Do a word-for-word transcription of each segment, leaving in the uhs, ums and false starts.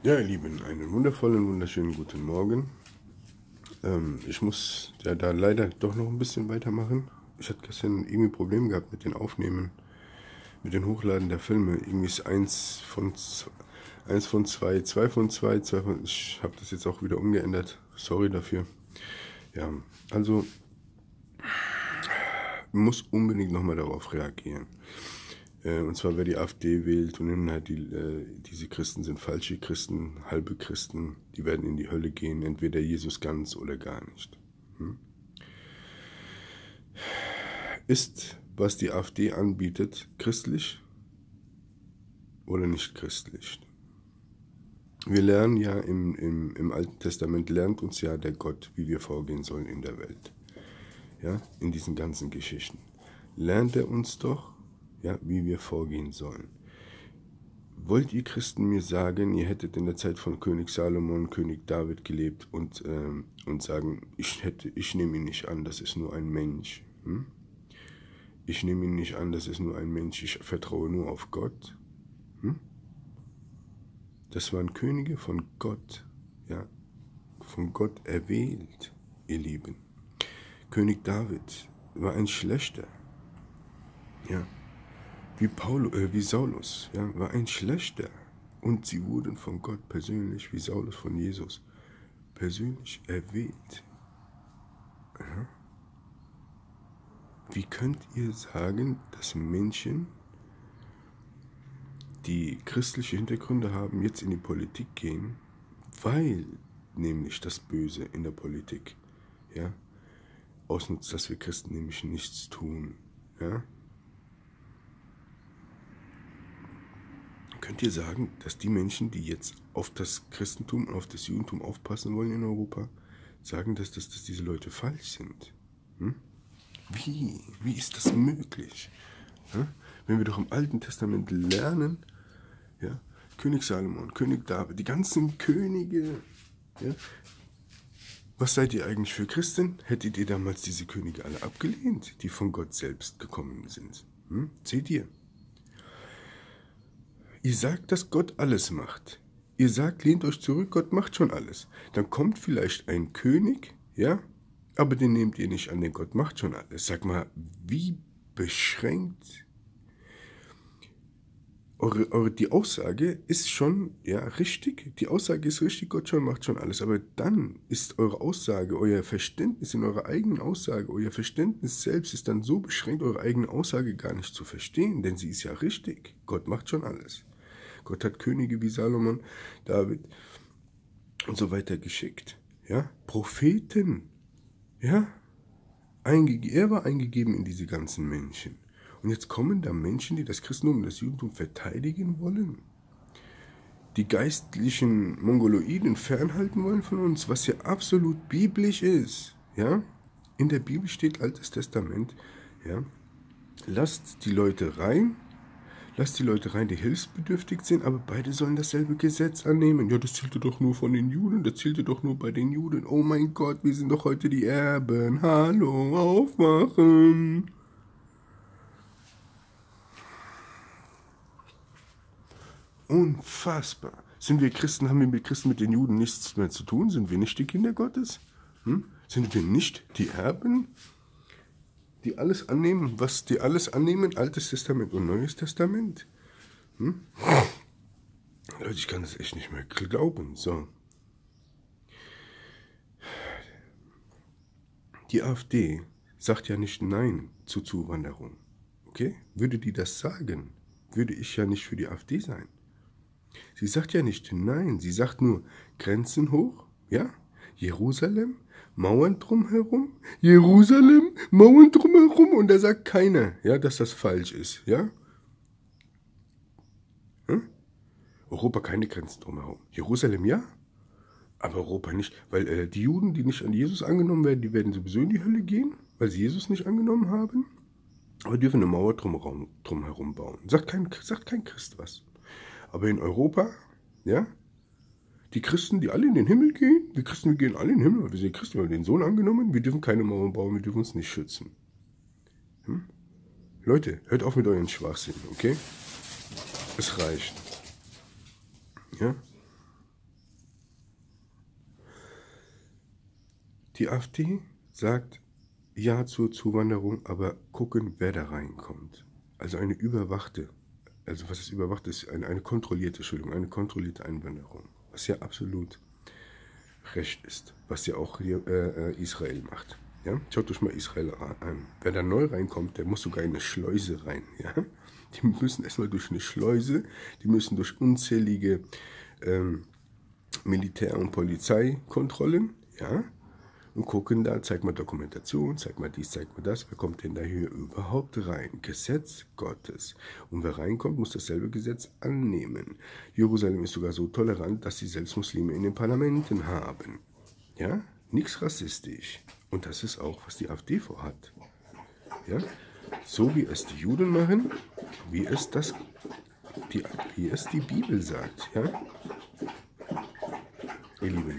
Ja, ihr Lieben, einen wundervollen, wunderschönen guten Morgen. Ähm, ich muss ja da leider doch noch ein bisschen weitermachen. Ich hatte gestern irgendwie Probleme gehabt mit den Aufnehmen, mit den Hochladen der Filme. Irgendwie ist eins von, z- eins von zwei, zwei von zwei, zwei von... Ich habe das jetzt auch wieder umgeändert. Sorry dafür. Ja, also muss unbedingt nochmal darauf reagieren. Äh, Und zwar, wer die AfD wählt und dann halt die, äh, diese Christen sind falsche Christen, halbe Christen, die werden in die Hölle gehen, entweder Jesus ganz oder gar nicht. Hm? Ist, was die AfD anbietet, christlich oder nicht christlich? Wir lernen ja im, im, im Alten Testament, lernt uns ja der Gott, wie wir vorgehen sollen in der Welt. Ja, in diesen ganzen Geschichten. Lernt er uns doch, ja, wie wir vorgehen sollen. Wollt ihr Christen mir sagen, ihr hättet in der Zeit von König Salomon, König David gelebt und, ähm, und sagen, ich, hätte, ich nehme ihn nicht an, das ist nur ein Mensch. Hm? Ich nehme ihn nicht an, das ist nur ein Mensch, ich vertraue nur auf Gott. Hm? Das waren Könige von Gott, ja, von Gott erwählt, ihr Lieben. König David war ein Schlechter, ja, wie, Paulus, äh, wie Saulus, ja, war ein Schlechter. Und sie wurden von Gott persönlich, wie Saulus von Jesus, persönlich erwählt. Ja. Wie könnt ihr sagen, dass Menschen, die christliche Hintergründe haben, jetzt in die Politik gehen, weil nämlich das Böse in der Politik, ja, ausnutzt, dass wir Christen nämlich nichts tun, ja? Könnt ihr sagen, dass die Menschen, die jetzt auf das Christentum und auf das Judentum aufpassen wollen in Europa, sagen, dass, dass, dass diese Leute falsch sind? Hm? Wie? Wie ist das möglich? Ja? Wenn wir doch im Alten Testament lernen, ja, König Salomon, König David, die ganzen Könige, ja, was seid ihr eigentlich für Christen? Hättet ihr damals diese Könige alle abgelehnt, die von Gott selbst gekommen sind? Hm? Seht ihr? Ihr sagt, dass Gott alles macht. Ihr sagt, lehnt euch zurück, Gott macht schon alles. Dann kommt vielleicht ein König, ja, aber den nehmt ihr nicht an, denn Gott macht schon alles. Sag mal, wie beschränkt eure, eure, die Aussage ist schon, ja, richtig. Die Aussage ist richtig, Gott schon macht schon alles. Aber dann ist eure Aussage, euer Verständnis in eurer eigenen Aussage, euer Verständnis selbst ist dann so beschränkt, eure eigene Aussage gar nicht zu verstehen, denn sie ist ja richtig. Gott macht schon alles. Gott hat Könige wie Salomon, David und so weiter geschickt. Ja? Propheten. Ja? Eingege er war eingegeben in diese ganzen Menschen. Und jetzt kommen da Menschen, die das Christentum und das Judentum verteidigen wollen. Die geistlichen Mongoloiden fernhalten wollen von uns, was ja absolut biblisch ist. Ja? In der Bibel steht Altes Testament. Ja? Lasst die Leute rein. Lasst die Leute rein, die hilfsbedürftig sind, aber beide sollen dasselbe Gesetz annehmen. Ja, das zählte doch nur von den Juden, das zählte doch nur bei den Juden. Oh mein Gott, wir sind doch heute die Erben. Hallo, aufwachen. Unfassbar. Sind wir Christen, haben wir mit Christen mit den Juden nichts mehr zu tun? Sind wir nicht die Kinder Gottes? Hm? Sind wir nicht die Erben, die alles annehmen, was die alles annehmen, Altes Testament und Neues Testament? Hm? Leute, ich kann das echt nicht mehr glauben. So. Die AfD sagt ja nicht Nein zur Zuwanderung. Okay? Würde die das sagen, würde ich ja nicht für die AfD sein. Sie sagt ja nicht Nein, sie sagt nur Grenzen hoch, ja? Jerusalem, Mauern drumherum, Jerusalem, Mauern drumherum, und da sagt keiner, ja, dass das falsch ist, ja? Hm? Europa keine Grenzen drumherum. Jerusalem ja, aber Europa nicht, weil äh, die Juden, die nicht an Jesus angenommen werden, die werden sowieso in die Hölle gehen, weil sie Jesus nicht angenommen haben. Aber dürfen eine Mauer drumherum, drumherum bauen. Sagt kein, sagt kein Christ was. Aber in Europa, ja, die Christen, die alle in den Himmel gehen, wir Christen, wir gehen alle in den Himmel, weil wir sind Christen, wir haben den Sohn angenommen, wir dürfen keine Mauern bauen, wir dürfen uns nicht schützen. Hm? Leute, hört auf mit euren Schwachsinn, okay? Es reicht. Ja? Die AfD sagt ja zur Zuwanderung, aber gucken, wer da reinkommt. Also eine überwachte, also was ist überwacht ist, eine, eine kontrollierte, Entschuldigung, eine kontrollierte Einwanderung, was ja absolut recht ist, was ja auch hier, äh, Israel macht. Ja? Schaut euch mal Israel an. Wer da neu reinkommt, der muss sogar in eine Schleuse rein. Ja? Die müssen erstmal durch eine Schleuse, die müssen durch unzählige ähm, Militär- und Polizeikontrollen, ja, und gucken da, zeig mal Dokumentation, zeig mal dies, zeig mal das, wer kommt denn da hier überhaupt rein? Gesetz Gottes. Und wer reinkommt, muss dasselbe Gesetz annehmen. Jerusalem ist sogar so tolerant, dass sie selbst Muslime in den Parlamenten haben. Ja, nichts rassistisch. Und das ist auch, was die AfD vorhat. Ja, so wie es die Juden machen, wie es, das, die, wie es die Bibel sagt. Ja, ihr Lieben.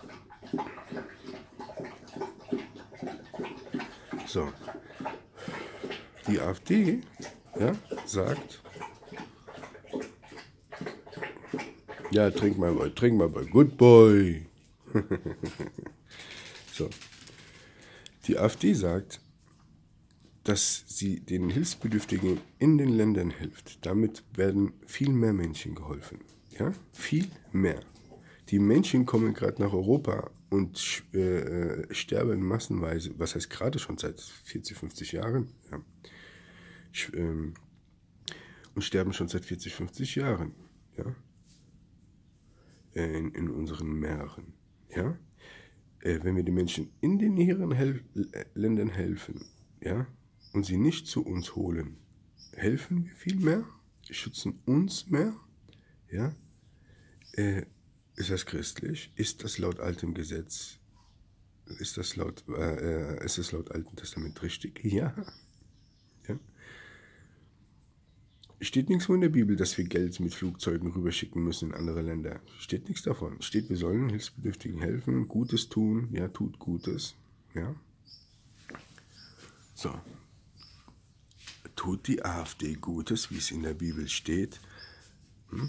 So, die AfD, ja, sagt, ja, trink mal, bei, trink mal bei Good Boy. So, die AfD sagt, dass sie den Hilfsbedürftigen in den Ländern hilft. Damit werden viel mehr Menschen geholfen. Ja, viel mehr. Die Menschen kommen gerade nach Europa und äh, sterben massenweise, was heißt gerade schon seit vierzig, fünfzig Jahren, ja. ähm, und sterben schon seit vierzig, fünfzig Jahren, ja, in, in unseren Meeren, ja. Äh, wenn wir den Menschen in den näheren Hel Ländern helfen, ja, und sie nicht zu uns holen, helfen wir viel mehr, schützen uns mehr, ja. Äh, Ist das christlich? Ist das laut altem Gesetz? Ist das laut, äh, ist das laut Alten Testament richtig? Ja. Ja. Steht nichts in der Bibel, dass wir Geld mit Flugzeugen rüberschicken müssen in andere Länder. Steht nichts davon. Steht, wir sollen Hilfsbedürftigen helfen, Gutes tun. Ja, tut Gutes. Ja. So. Tut die AfD Gutes, wie es in der Bibel steht? Hm?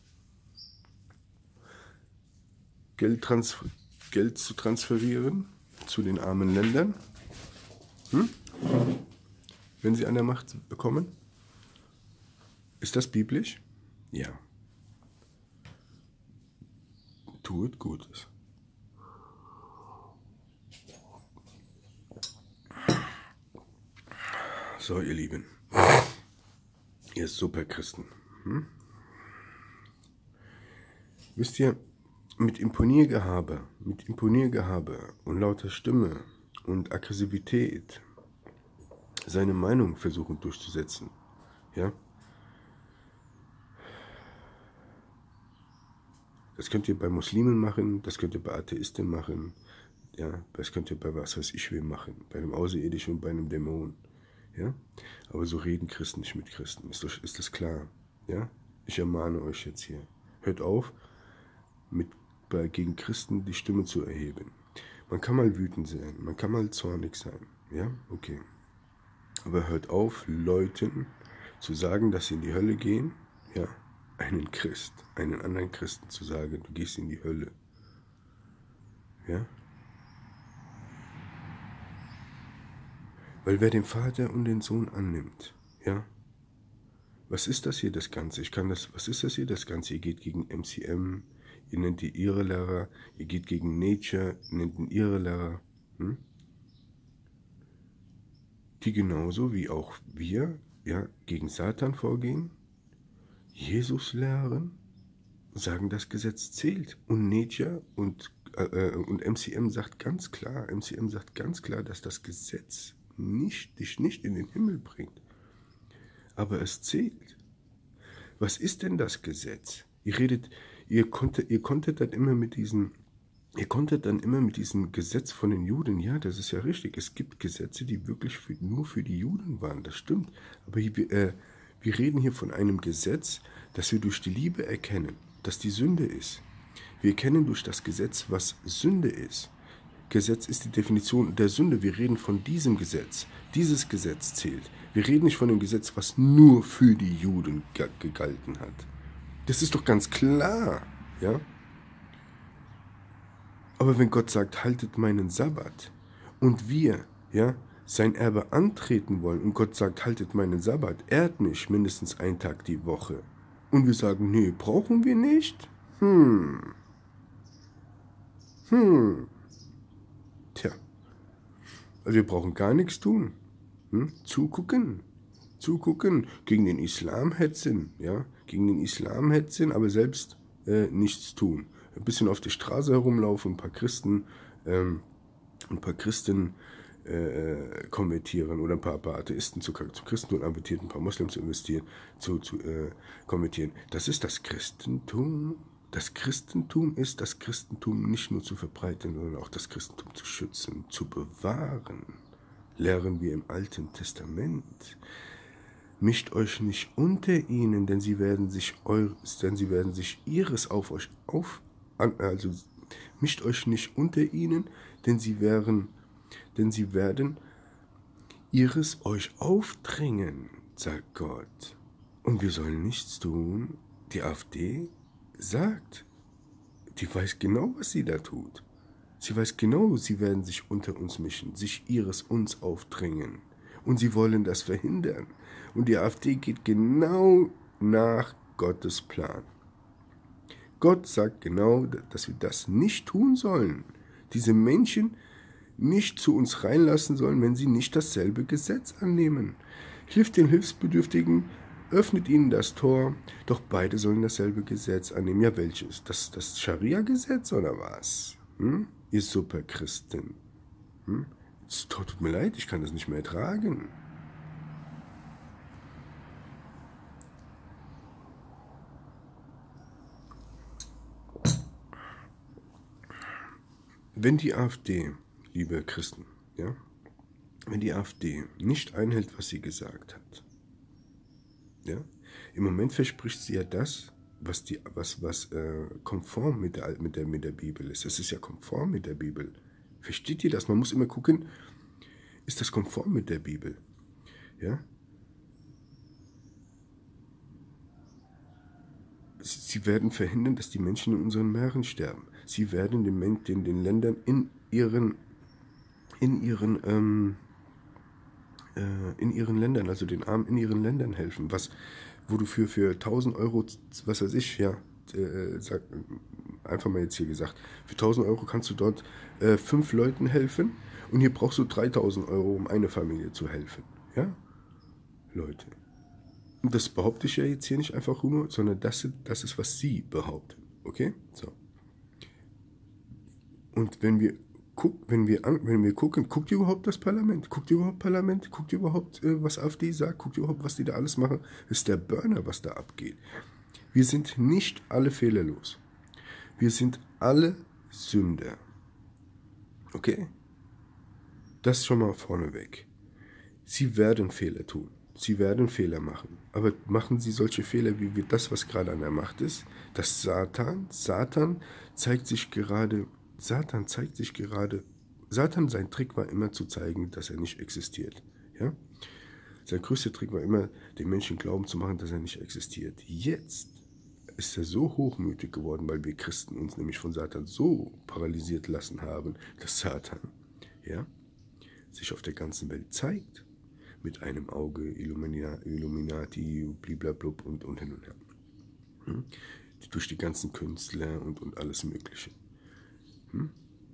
Geld, Geld zu transferieren zu den armen Ländern, hm? Wenn sie an der Macht bekommen. Ist das biblisch? Ja. Tut Gutes. So, ihr Lieben, ihr Superchristen. Hm? Wisst ihr, mit Imponiergehabe, mit Imponiergehabe und lauter Stimme und Aggressivität seine Meinung versuchen durchzusetzen, ja? Das könnt ihr bei Muslimen machen, das könnt ihr bei Atheisten machen, ja? Das könnt ihr bei was weiß ich wem machen, bei einem Außerirdischen und bei einem Dämon, ja? Aber so reden Christen nicht mit Christen, ist das, ist das klar, ja? Ich ermahne euch jetzt hier, hört auf, mit gegen Christen die Stimme zu erheben. Man kann mal wütend sein, man kann mal zornig sein, ja, okay. Aber hört auf, Leuten zu sagen, dass sie in die Hölle gehen, ja, einen Christ, einen anderen Christen zu sagen, du gehst in die Hölle, ja. Weil wer den Vater und den Sohn annimmt, ja, was ist das hier das Ganze? Ich kann das, was ist das hier das Ganze? Ihr geht gegen M C M, ihr nennt die ihre Lehrer, ihr geht gegen Nature, nennt ihn ihre Lehrer, hm? Die genauso wie auch wir, ja, gegen Satan vorgehen, Jesus lehren, sagen, das Gesetz zählt. Und Nature und, äh, und M C M sagt ganz klar, M C M sagt ganz klar, dass das Gesetz nicht, dich nicht in den Himmel bringt. Aber es zählt. Was ist denn das Gesetz? Ihr redet, ihr konntet, ihr konntet dann immer mit diesem, ihr konntet dann immer mit diesem Gesetz von den Juden, ja, das ist ja richtig. Es gibt Gesetze, die wirklich für, nur für die Juden waren, das stimmt. Aber hier, äh, wir reden hier von einem Gesetz, das wir durch die Liebe erkennen, dass die Sünde ist. Wir erkennen durch das Gesetz, was Sünde ist. Gesetz ist die Definition der Sünde. Wir reden von diesem Gesetz. Dieses Gesetz zählt. Wir reden nicht von dem Gesetz, was nur für die Juden gegalten hat. Das ist doch ganz klar, ja? Aber wenn Gott sagt, haltet meinen Sabbat, und wir, ja, sein Erbe antreten wollen, und Gott sagt, haltet meinen Sabbat, ehrt mich mindestens einen Tag die Woche, und wir sagen, nee, brauchen wir nicht, hm, hm, tja, also wir brauchen gar nichts tun, hm? zugucken, zugucken, gegen den Islam hetzen, ja, gegen den Islam hetzen, aber selbst äh, nichts tun. Ein bisschen auf der Straße herumlaufen, ein paar Christen, ähm, ein paar Christen äh, konvertieren oder ein paar, paar Atheisten zu, zu Christentum konvertieren, ein paar Moslems zu investieren, zu, zu äh, konvertieren. Das ist das Christentum. Das Christentum ist das Christentum nicht nur zu verbreiten, sondern auch das Christentum zu schützen, zu bewahren. Lehren wir im Alten Testament. Mischt euch nicht unter ihnen, denn sie werden sich eures, denn sie werden sich ihres auf euch auf, also mischt euch nicht unter ihnen, denn sie werden, denn sie werden ihres euch aufdrängen, sagt Gott. Und wir sollen nichts tun. Die AfD sagt, die weiß genau, was sie da tut. Sie weiß genau, sie werden sich unter uns mischen, sich ihres uns aufdrängen. Und sie wollen das verhindern. Und die AfD geht genau nach Gottes Plan. Gott sagt genau, dass wir das nicht tun sollen. Diese Menschen nicht zu uns reinlassen sollen, wenn sie nicht dasselbe Gesetz annehmen. Hilft den Hilfsbedürftigen, öffnet ihnen das Tor, doch beide sollen dasselbe Gesetz annehmen. Ja, welches? Das, das Scharia-Gesetz oder was? Hm? Ihr Superchristen. Hm? Es tut mir leid, ich kann das nicht mehr ertragen. Wenn die AfD, liebe Christen, ja, wenn die AfD nicht einhält, was sie gesagt hat, ja, im Moment verspricht sie ja das, was, die, was, was äh, konform mit der, mit, der, mit der Bibel ist. Es ist ja konform mit der Bibel. Versteht ihr das? Man muss immer gucken, ist das konform mit der Bibel? Ja? Sie werden verhindern, dass die Menschen in unseren Meeren sterben. Sie werden den, den, den Ländern in ihren, in ihren, ähm, äh, in ihren Ländern, also den Armen in ihren Ländern helfen. Was, wo du für, für tausend Euro, was weiß ich, ja, äh, sag, einfach mal jetzt hier gesagt, für tausend Euro kannst du dort äh, fünf Leuten helfen und hier brauchst du dreitausend Euro, um eine Familie zu helfen. Ja, Leute. Und das behaupte ich ja jetzt hier nicht einfach nur, sondern das, das ist, was sie behaupten. Okay? So. Und wenn wir, guck, wenn, wir an, wenn wir gucken, guckt ihr überhaupt das Parlament? Guckt ihr überhaupt Parlament? Guckt ihr überhaupt, äh, was AfD sagt? Guckt ihr überhaupt, was die da alles machen? Das ist der Burner, was da abgeht. Wir sind nicht alle fehlerlos. Wir sind alle Sünder. Okay? Das schon mal vorneweg. Sie werden Fehler tun. Sie werden Fehler machen. Aber machen Sie solche Fehler, wie wir das, was gerade an der Macht ist, dass Satan, Satan zeigt sich gerade, Satan zeigt sich gerade, Satan, sein Trick war immer zu zeigen, dass er nicht existiert. Ja? Sein größter Trick war immer, den Menschen glauben zu machen, dass er nicht existiert. Jetzt ist er so hochmütig geworden, weil wir Christen uns nämlich von Satan so paralysiert lassen haben, dass Satan, ja, sich auf der ganzen Welt zeigt. Mit einem Auge, Illuminati, bliblablub und, und hin und her. Hm? Durch die ganzen Künstler und, und alles Mögliche. Hm?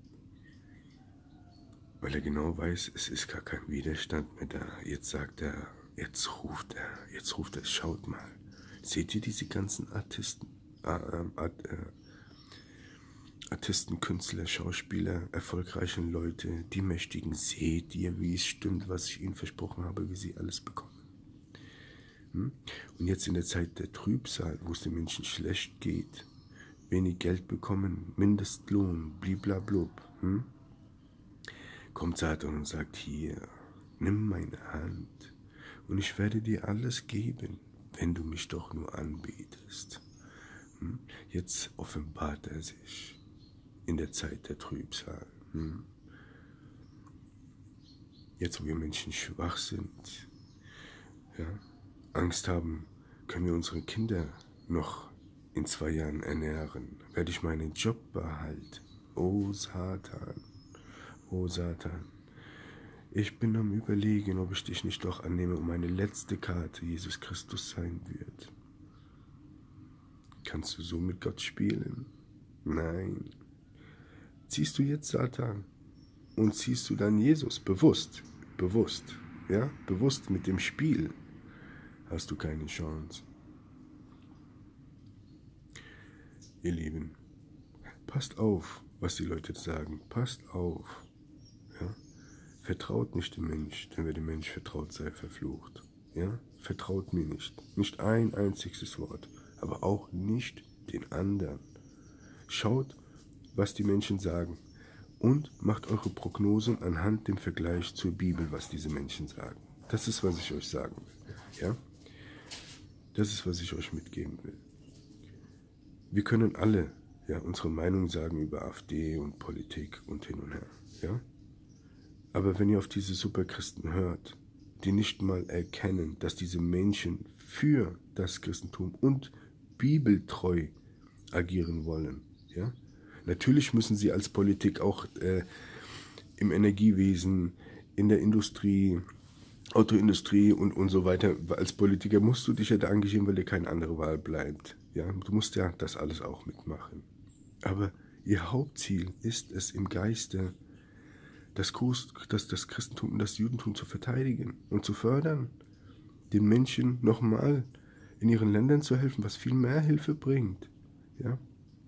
Weil er genau weiß, es ist gar kein Widerstand mehr da. Jetzt sagt er, jetzt ruft er, jetzt ruft er, schaut mal. Seht ihr diese ganzen Artisten, äh, äh, äh, Artisten, Künstler, Schauspieler, erfolgreichen Leute, die Mächtigen, seht ihr, wie es stimmt, was ich ihnen versprochen habe, wie sie alles bekommen. Hm? Und jetzt in der Zeit der Trübsal, wo es den Menschen schlecht geht, wenig Geld bekommen, Mindestlohn, bliblablub, hm? kommt Satan und sagt, hier, nimm meine Hand und ich werde dir alles geben, wenn du mich doch nur anbetest. Hm? Jetzt offenbart er sich. In der Zeit der Trübsal. Hm. Jetzt, wo wir Menschen schwach sind, ja, Angst haben, können wir unsere Kinder noch in zwei Jahren ernähren? Werde ich meinen Job behalten? oh Satan, oh Satan. Ich bin am Überlegen, ob ich dich nicht doch annehme und meine letzte Karte Jesus Christus sein wird. Kannst du so mit Gott spielen? Nein. Ziehst du jetzt Satan und ziehst du dann Jesus bewusst, bewusst, ja, bewusst mit dem Spiel, hast du keine Chance. Ihr Lieben, passt auf, was die Leute sagen. Passt auf. Ja? Vertraut nicht dem Mensch, denn wer dem Mensch vertraut, sei verflucht. Ja? Vertraut mir nicht. Nicht ein einziges Wort, aber auch nicht den anderen. Schaut, was die Menschen sagen und macht eure Prognosen anhand dem Vergleich zur Bibel, was diese Menschen sagen. Das ist, was ich euch sagen will. Ja? Das ist, was ich euch mitgeben will. Wir können alle ja, unsere Meinung sagen über AfD und Politik und hin und her. Ja? Aber wenn ihr auf diese Superchristen hört, die nicht mal erkennen, dass diese Menschen für das Christentum und bibeltreu agieren wollen, ja? Natürlich müssen sie als Politik auch äh, im Energiewesen, in der Industrie, Autoindustrie und, und so weiter, als Politiker musst du dich ja da engagieren, weil dir keine andere Wahl bleibt. Ja? Du musst ja das alles auch mitmachen. Aber ihr Hauptziel ist es im Geiste, das, das, das Christentum und das Judentum zu verteidigen und zu fördern, den Menschen nochmal in ihren Ländern zu helfen, was viel mehr Hilfe bringt. Ja?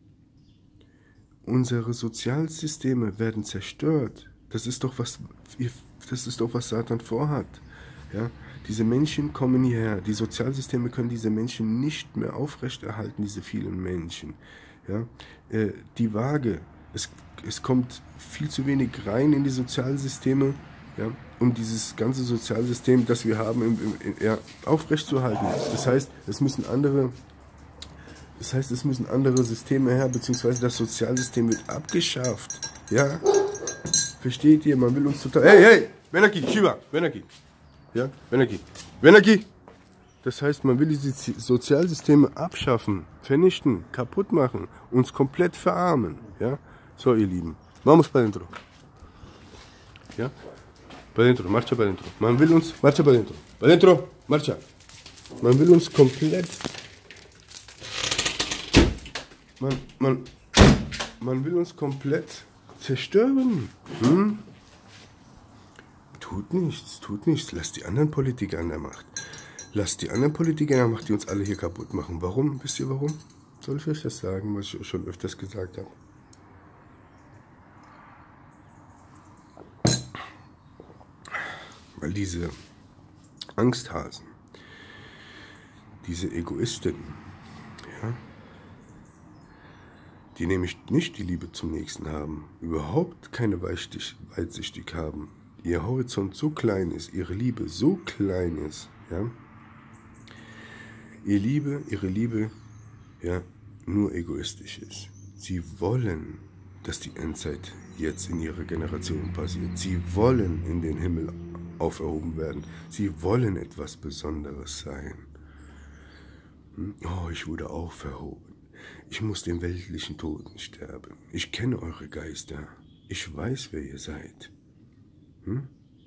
Unsere Sozialsysteme werden zerstört. Das ist doch was, das ist doch, was Satan vorhat. Ja? Diese Menschen kommen hierher. Die Sozialsysteme können diese Menschen nicht mehr aufrechterhalten, diese vielen Menschen. Ja? Äh, die Waage, es, es kommt viel zu wenig rein in die Sozialsysteme, ja, um dieses ganze Sozialsystem, das wir haben, im, im, ja, aufrechtzuerhalten. Das heißt, es müssen andere... Das heißt, es müssen andere Systeme her, beziehungsweise das Sozialsystem wird abgeschafft. Ja? Versteht ihr? Man will uns total... Hey, hey! Benaki, Shiva! Benaki! Ja? Benaki! Benaki! Das heißt, man will diese Sozialsysteme abschaffen, vernichten, kaputt machen, uns komplett verarmen. Ja? So, ihr Lieben. Vamos para dentro. Ja? Para dentro, marcha para dentro. Man will uns... Marcha para dentro. Para dentro, marcha. Man will uns komplett... Man, man, man will uns komplett zerstören. Hm? Tut nichts, tut nichts. Lasst die anderen Politiker an der Macht. Lasst die anderen Politiker an der Macht, die uns alle hier kaputt machen. Warum? Wisst ihr warum? Soll ich euch das sagen, was ich euch schon öfters gesagt habe? Weil diese Angsthasen, diese Egoisten, ja, die nämlich nicht die Liebe zum Nächsten haben, überhaupt keine Weitsichtig haben, ihr Horizont so klein ist, ihre Liebe so klein ist, ja, ihr Liebe, ihre Liebe, ja, nur egoistisch ist. Sie wollen, dass die Endzeit jetzt in ihrer Generation passiert. Sie wollen in den Himmel auferhoben werden. Sie wollen etwas Besonderes sein. Hm? Oh, ich wurde auferhoben. Ich muss den weltlichen Toten sterben. Ich kenne eure Geister. Ich weiß, wer ihr seid. Hm?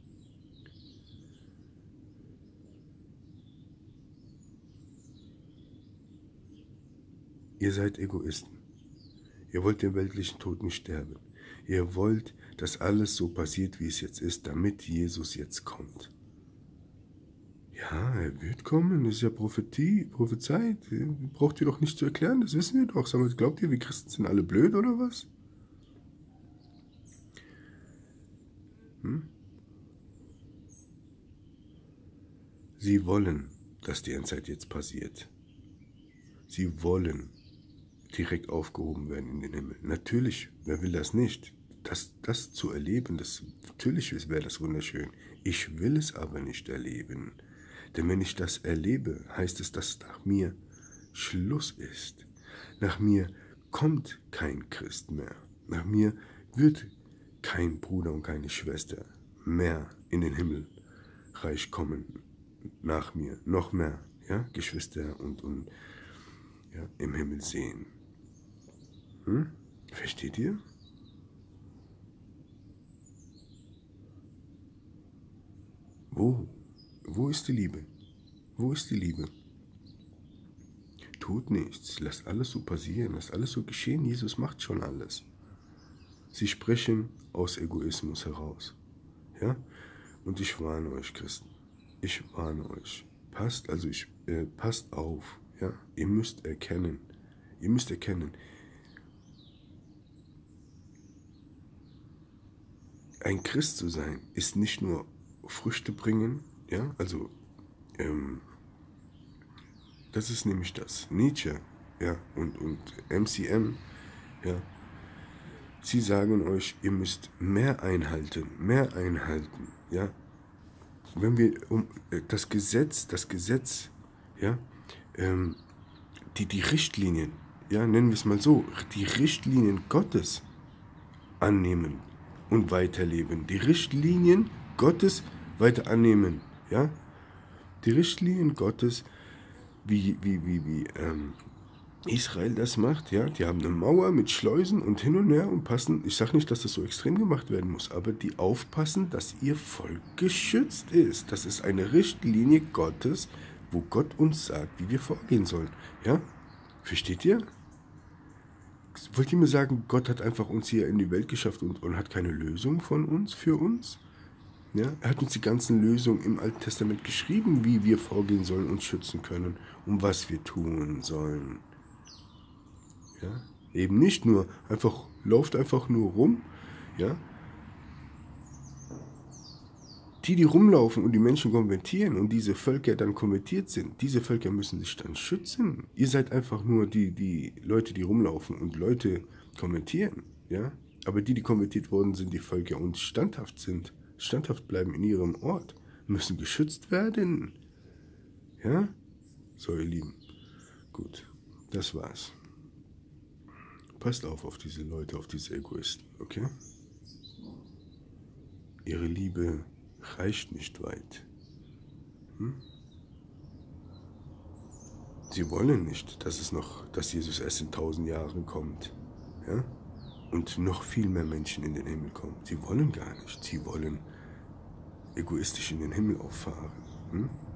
Ihr seid Egoisten. Ihr wollt den weltlichen Tod nicht sterben. Ihr wollt, dass alles so passiert, wie es jetzt ist, damit Jesus jetzt kommt. Ja, er wird kommen, das ist ja Prophetie, Prophezeit. Braucht ihr doch nicht zu erklären, das wissen wir doch. Sag mal, glaubt ihr, wir Christen sind alle blöd oder was? Hm? Sie wollen, dass die Endzeit jetzt passiert. Sie wollen direkt aufgehoben werden in den Himmel. Natürlich, wer will das nicht? Das, das zu erleben, das, natürlich wäre das wunderschön. Ich will es aber nicht erleben. Denn wenn ich das erlebe, heißt es, dass nach mir Schluss ist. Nach mir kommt kein Christ mehr. Nach mir wird kein Bruder und keine Schwester mehr in den Himmelreich kommen. Nach mir noch mehr, ja, Geschwister und, und ja, im Himmel sehen. Hm? Versteht ihr? Wo? Wo ist die Liebe? Wo ist die Liebe? Tut nichts, lasst alles so passieren, lasst alles so geschehen, Jesus macht schon alles. Sie sprechen aus Egoismus heraus. Ja? Und ich warne euch, Christen, ich warne euch, passt, also ich, äh, passt auf, ja? Ihr müsst erkennen, ihr müsst erkennen, ein Christ zu sein, ist nicht nur Früchte bringen, ja, also, ähm, das ist nämlich das, Nietzsche, ja, und, und M C M, ja, sie sagen euch, ihr müsst mehr einhalten, mehr einhalten, ja, wenn wir um äh, das Gesetz, das Gesetz, ja, ähm, die, die Richtlinien, ja, nennen wir es mal so, die Richtlinien Gottes annehmen und weiterleben. Die Richtlinien Gottes weiter annehmen, ja? Die Richtlinien Gottes, wie, wie, wie, wie ähm, Israel das macht, ja? Die haben eine Mauer mit Schleusen und hin und her und passen, ich sage nicht, dass das so extrem gemacht werden muss, aber die aufpassen, dass ihr Volk geschützt ist. Das ist eine Richtlinie Gottes, wo Gott uns sagt, wie wir vorgehen sollen, ja? Versteht ihr? Wollt ihr mir sagen, Gott hat einfach uns hier in die Welt geschafft und, und hat keine Lösung von uns, für uns? Ja? Er hat uns die ganzen Lösungen im Alten Testament geschrieben, wie wir vorgehen sollen, uns schützen können und was wir tun sollen. Ja? Eben nicht nur, einfach, lauft einfach nur rum, ja? Die, die rumlaufen und die Menschen konvertieren und diese Völker dann konvertiert sind, diese Völker müssen sich dann schützen. Ihr seid einfach nur die, die Leute, die rumlaufen und Leute konvertieren, ja? Aber die, die konvertiert worden sind, die Völker und standhaft sind, standhaft bleiben in ihrem Ort, müssen geschützt werden. Ja? So, ihr Lieben. Gut, das war's. Passt auf auf diese Leute, auf diese Egoisten, okay? Ihre Liebe reicht nicht weit. Hm? Sie wollen nicht, dass es noch, dass Jesus erst in tausend Jahren kommt, ja? Und noch viel mehr Menschen in den Himmel kommen. Sie wollen gar nicht. Sie wollen egoistisch in den Himmel auffahren. Hm?